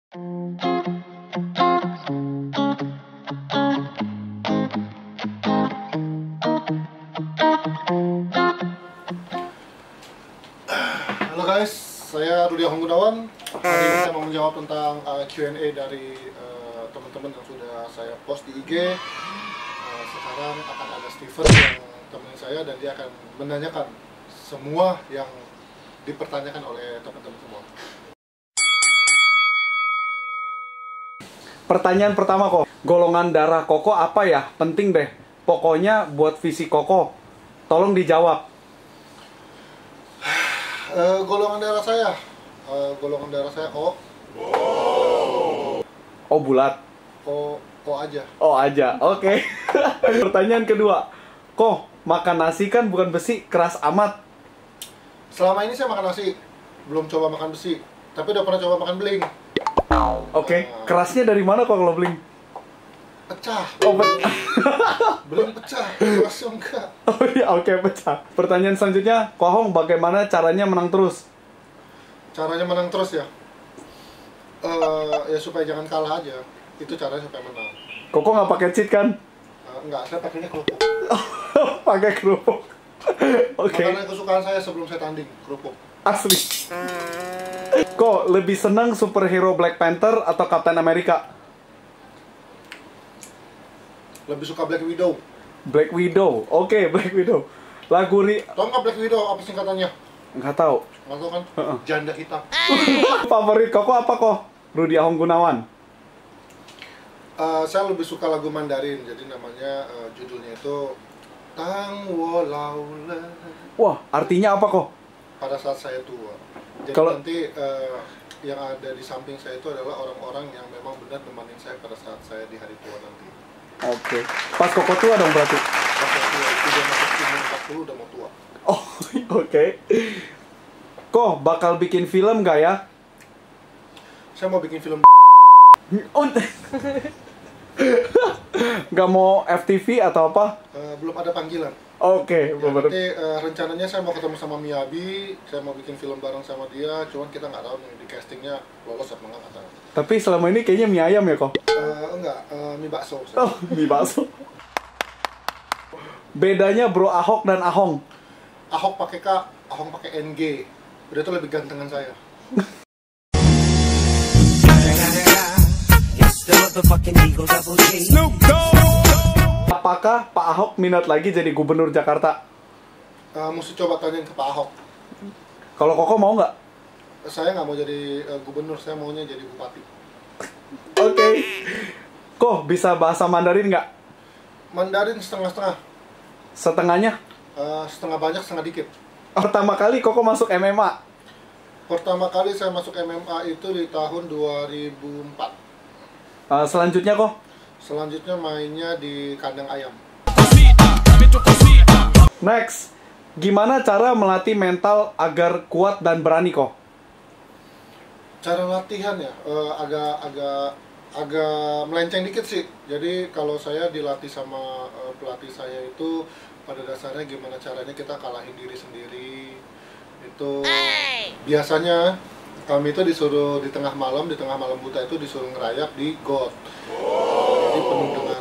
Halo guys, saya Rudi Ahong Gunawan. Hari ini saya mau menjawab tentang Q&A dari teman-teman yang sudah saya post di IG. Sekarang akan ada Steven yang teman saya dan dia akan menanyakan semua yang dipertanyakan oleh teman-teman semua. Pertanyaan pertama kok, golongan darah Koko apa ya? Penting deh. Pokoknya buat visi Koko. Tolong dijawab. Golongan darah saya O. Oh, bulat. O aja. Oh, aja. Oke. Pertanyaan kedua. Kok makan nasi kan bukan besi, keras amat. Selama ini saya makan nasi, belum coba makan besi, tapi udah pernah coba makan beling. Oke. Kerasnya dari mana kok kalau beling? Pecah. Oh, Belum pecah, kerasnya enggak. oh iya, oke, pecah. Pertanyaan selanjutnya, Ko Ahong bagaimana caranya menang terus? Caranya menang terus ya? Ya supaya jangan kalah aja. Itu caranya supaya menang. Koko nggak pakai cheat kan? Enggak, saya pakainya kerupuk. Pakai kerupuk. Oke. Makanan kesukaan saya sebelum saya tanding, kerupuk. Asli. Kok lebih senang superhero Black Panther atau Captain America? Lebih suka Black Widow. Black Widow. Oke, Black Widow. Lagu Tahu nggak Black Widow apa singkatannya? nggak tahu. Nggak tahu kan? Janda hitam. Favorit Koko apa kok? Rudi Ahong Gunawan. Saya lebih suka lagu Mandarin. Jadi namanya judulnya itu Tang Wo Lao Le. Wah, artinya apa kok? Pada saat saya tua. Jadi Kalau- nanti yang ada di samping saya itu adalah orang-orang yang memang benar nemenin saya pada saat saya di hari tua nanti. Oke. Pas Koko tua dong berarti. Pas tua, udah masuk umur 40 udah mau tua. Oh, oke. Kok bakal bikin film gak ya? Saya mau bikin film. Oh, nggak mau FTV atau apa? Belum ada panggilan. Oke, Ya, nanti rencananya saya mau ketemu sama Miyabi, saya mau bikin film bareng sama dia, cuman kita nggak tahu nih di castingnya lolos apa nggak tahu. Tapi selama ini kayaknya mie ayam ya kok? Enggak, mie bakso. Oh, mie bakso. Bedanya Bro Ahok dan Ahong. Ahok pakai K, Ahong pakai NG. Udah itu lebih gantengan saya. Apakah Pak Ahok minat lagi jadi gubernur Jakarta? Mesti coba tanyain ke Pak Ahok. Kalau Koko mau nggak? Saya nggak mau jadi gubernur, saya maunya jadi bupati. Oke. Kok bisa bahasa Mandarin nggak? Mandarin setengah-setengah. Setengahnya? Setengah banyak, setengah dikit. Pertama kali Koko masuk MMA. Pertama kali saya masuk MMA itu di tahun 2004. Selanjutnya kok? Selanjutnya mainnya di kandang ayam. Next. Gimana cara melatih mental agar kuat dan berani kok? Cara latihan ya, agak melenceng dikit sih. Jadi kalau saya dilatih sama pelatih saya itu pada dasarnya gimana caranya kita kalahin diri sendiri. Itu biasanya kami itu disuruh di tengah malam buta itu disuruh ngerayap di got. Jadi penuh dengan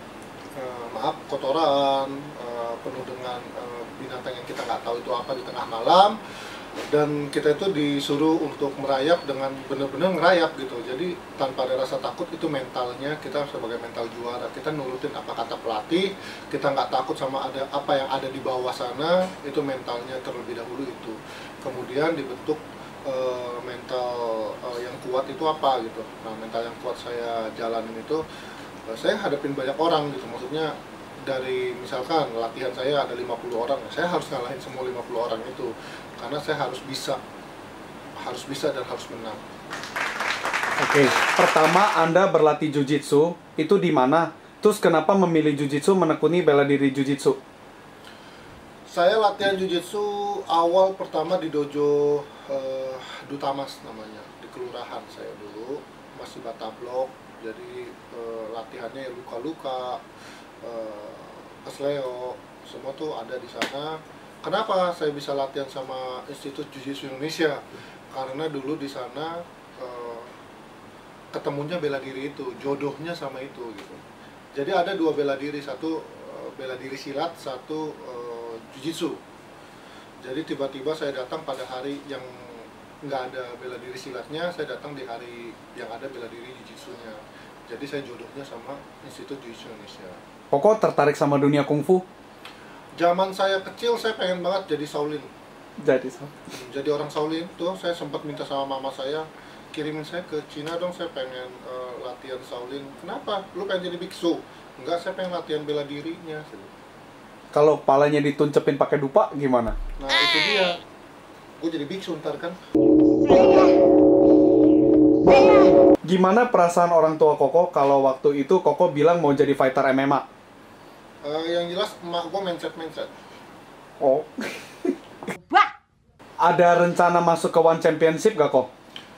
kotoran, penuh dengan binatang yang kita nggak tahu itu apa di tengah malam, dan kita itu disuruh untuk merayap dengan benar-benar ngerayap gitu. Jadi tanpa ada rasa takut, itu mentalnya kita sebagai mental juara, kita nurutin apa kata pelatih, kita nggak takut sama ada apa yang ada di bawah sana, itu mentalnya terlebih dahulu itu. Kemudian dibentuk mental yang kuat itu apa gitu. Nah, mental yang kuat saya jalanin itu saya hadapin banyak orang gitu. Maksudnya dari misalkan latihan saya ada 50 orang, saya harus ngalahin semua 50 orang itu karena saya harus bisa dan harus menang. Oke. Pertama Anda berlatih jujitsu itu di mana? Terus kenapa memilih jujitsu menekuni bela diri jujitsu? Saya latihan jujitsu awal pertama di dojo Dutamas namanya, di kelurahan saya dulu, masih Batablok. Jadi latihannya luka-luka, kesleo, semua tuh ada di sana. Kenapa saya bisa latihan sama Institut Jiu-Jitsu Indonesia? Karena dulu di sana ketemunya bela diri itu, jodohnya sama itu gitu. Jadi ada dua bela diri, satu bela diri silat, satu jujitsu. Jadi tiba-tiba saya datang pada hari yang nggak ada bela diri silatnya, saya datang di hari yang ada bela diri jujitsunya. Jadi saya jodohnya sama Institut Jiu-Jitsu Indonesia. Koko tertarik sama dunia kungfu? Zaman saya kecil saya pengen banget jadi Shaolin. Jadi orang Shaolin tuh, saya sempat minta sama mama saya, kirimin saya ke Cina dong, saya pengen latihan Shaolin. Kenapa? Lu pengen jadi biksu? Enggak, saya pengen latihan bela dirinya. Kalau kepalanya dituncepin pakai dupa gimana? Nah itu dia, gue jadi biksu ntar kan. Gimana perasaan orang tua Koko kalau waktu itu Koko bilang mau jadi fighter MMA? Yang jelas emak gue mindset. Oh. Ada rencana masuk ke One Championship gak kok?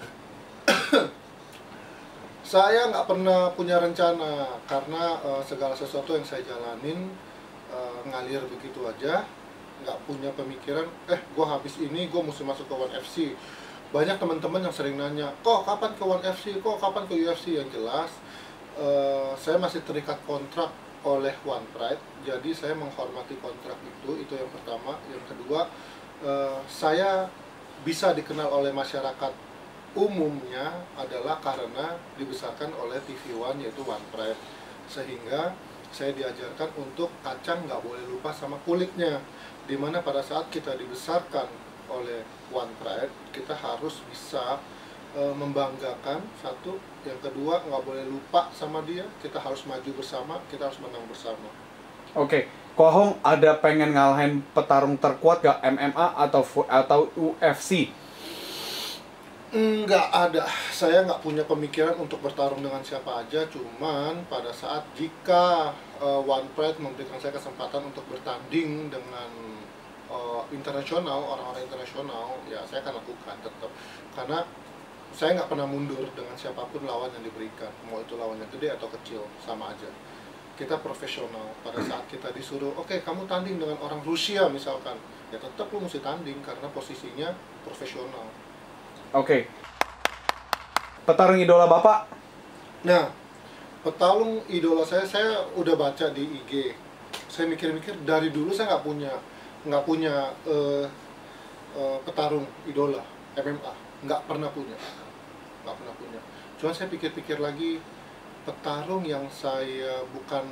Saya nggak pernah punya rencana karena segala sesuatu yang saya jalanin ngalir begitu aja, nggak punya pemikiran gue habis ini gue mesti masuk ke One FC. Banyak teman-teman yang sering nanya, kok kapan ke One FC, kok kapan ke UFC. Yang jelas saya masih terikat kontrak oleh One Pride, jadi saya menghormati kontrak itu yang pertama. Yang kedua, saya bisa dikenal oleh masyarakat umumnya adalah karena dibesarkan oleh TV One, yaitu One Pride, sehingga saya diajarkan untuk kacang nggak boleh lupa sama kulitnya, dimana pada saat kita dibesarkan oleh One Pride kita harus bisa membanggakan, satu. Yang kedua, nggak boleh lupa sama dia, kita harus maju bersama, kita harus menang bersama. Oke, Kohong ada pengen ngalahin petarung terkuat gak MMA atau UFC? Nggak ada, saya nggak punya pemikiran untuk bertarung dengan siapa aja. Cuman pada saat jika One Pride memberikan saya kesempatan untuk bertanding dengan internasional, orang-orang internasional, ya saya akan lakukan tetap. Karena saya nggak pernah mundur dengan siapapun lawan yang diberikan, mau itu lawannya gede atau kecil, sama aja. Kita profesional. Pada saat kita disuruh, oke, kamu tanding dengan orang Rusia misalkan, ya tetap lu mesti tanding karena posisinya profesional. Oke. Petarung idola Bapak? Nah, petarung idola saya udah baca di IG. Saya mikir-mikir, dari dulu saya nggak punya petarung idola MMA, nggak pernah punya. Cuman saya pikir-pikir lagi, petarung yang saya bukan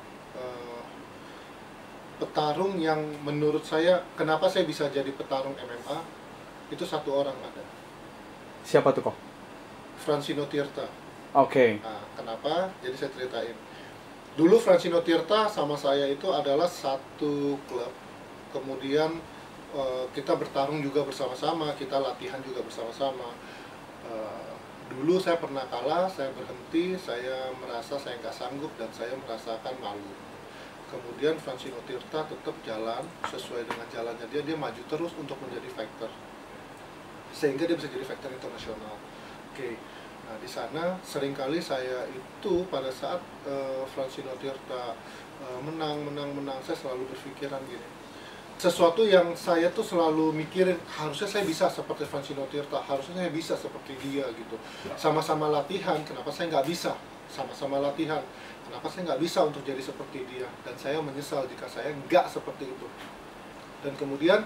petarung yang menurut saya, kenapa saya bisa jadi petarung MMA, itu satu orang ada. Siapa tuh kok? Francino Tirta. Oke. Nah, kenapa? Jadi saya ceritain. Dulu Francino Tirta sama saya itu adalah satu klub. Kemudian kita bertarung juga bersama-sama, kita latihan juga bersama-sama. Dulu saya pernah kalah, saya berhenti, saya merasa saya nggak sanggup dan saya merasakan malu. Kemudian Francino Tirta tetap jalan sesuai dengan jalannya dia maju terus untuk menjadi fighter, sehingga dia bisa jadi fighter internasional. Oke. Nah, di sana seringkali saya itu pada saat Francino Tirta menang, saya selalu berpikiran gini. Sesuatu yang saya tuh selalu mikirin, harusnya saya bisa seperti Francino Tirta, harusnya saya bisa seperti dia gitu. Sama-sama latihan, kenapa saya nggak bisa? Sama-sama latihan, kenapa saya nggak bisa untuk jadi seperti dia? Dan saya menyesal jika saya nggak seperti itu. Dan kemudian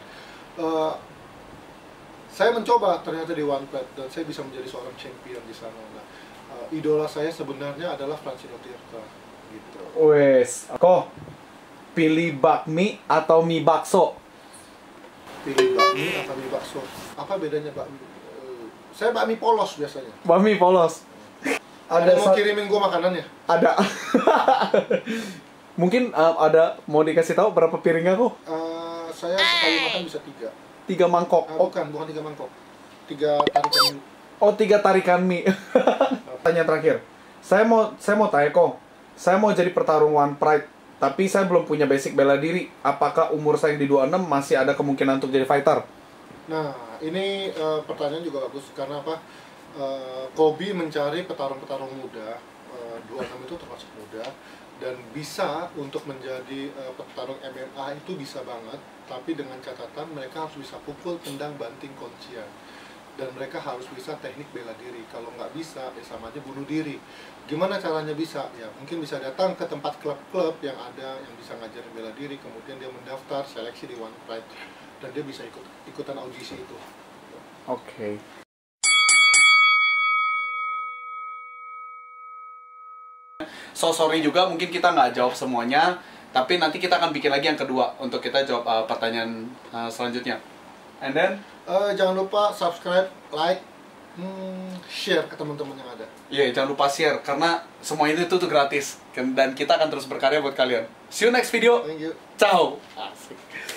saya mencoba ternyata di One Pride dan saya bisa menjadi seorang champion di sana. Nah, idola saya sebenarnya adalah Francino Tirta gitu. Wes, kok pilih bakmi atau mie bakso? Pilih bakmi atau mie bakso? Apa bedanya bakmi? Saya bakmi polos biasanya. Bakmi polos. Ada mau kirimin gua makanannya? Ada. Mungkin ada mau dikasih tahu berapa piringnya kok? Saya sekali makan bisa 3. 3 mangkok. Bukan 3 mangkok. 3 tarikan. Oh, 3 tarikan mie. Tanya terakhir. Saya mau tanya kok. Saya mau jadi petarung One Pride, tapi saya belum punya basic bela diri. Apakah umur saya yang di 26 masih ada kemungkinan untuk jadi fighter? Nah, ini pertanyaan juga bagus karena apa? Kobe mencari petarung-petarung muda. 26 itu termasuk muda dan bisa untuk menjadi petarung MMA itu bisa banget, tapi dengan catatan mereka harus bisa pukul, tendang, banting, kuncian. dan mereka harus bisa teknik bela diri. Kalau nggak bisa, ya sama aja bunuh diri. Gimana caranya bisa? Ya mungkin bisa datang ke tempat klub-klub yang ada yang bisa ngajarin bela diri, kemudian dia mendaftar seleksi di One Pride dan dia bisa ikutan audisi itu. Oke. So sorry juga mungkin kita nggak jawab semuanya, tapi nanti kita akan bikin lagi yang kedua untuk kita jawab pertanyaan selanjutnya. And then Jangan lupa subscribe, like, share ke teman-teman yang ada. iya, jangan lupa share karena semua itu tuh gratis dan kita akan terus berkarya buat kalian. See you next video. Thank you. Ciao. Asik.